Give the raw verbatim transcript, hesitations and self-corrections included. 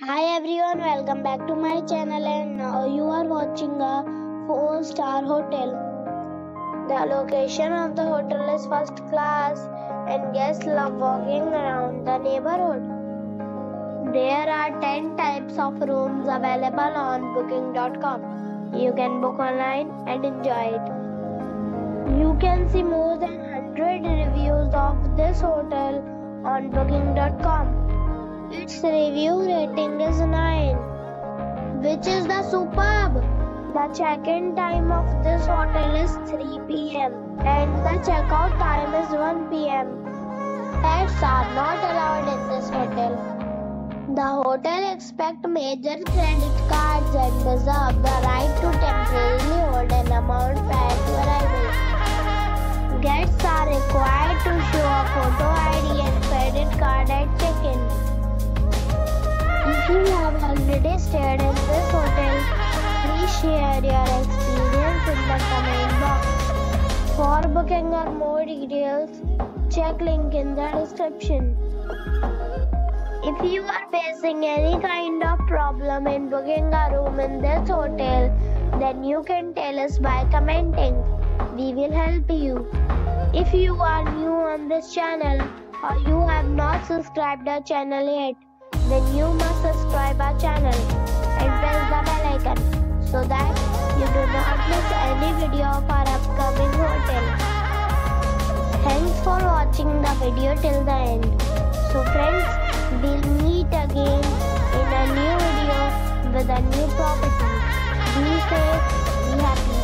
Hi everyone, welcome back to my channel, and now you are watching a four star hotel. The location of the hotel is first class and guests love walking around the neighborhood. There are ten types of rooms available on booking dot com. You can book online and enjoy it. You can see more than one hundred reviews of this hotel on booking dot com. Its review rating is nine, which is the superb. The check-in time of this hotel is three p m and the check-out time is one p m Pets are not allowed in this hotel. The hotel accepts major credit cards and reserves the right to temporarily hold an amount prior to arrival. Guests are required to show a photo I D and credit card at check-in. If you have already stayed in this hotel, please share your experience in the comment box. For booking or more details, check link in the description. If you are facing any kind of problem in booking a room in this hotel, then you can tell us by commenting. We will help you. If you are new on this channel or you have not subscribed our channel yet, then you must subscribe our channel and press the bell icon so that you do not miss any video of our upcoming hotel. Thanks for watching the video till the end. So friends, we'll meet again in a new video with a new property. Be safe, be happy.